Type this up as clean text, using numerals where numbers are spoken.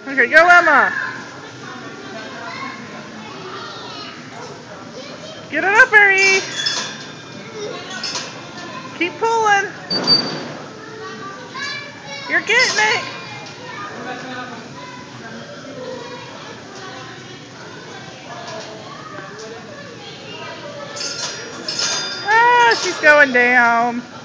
Okay, go Emma. Get it up, Ari. Keep pulling. You're getting it. Ah, she's going down.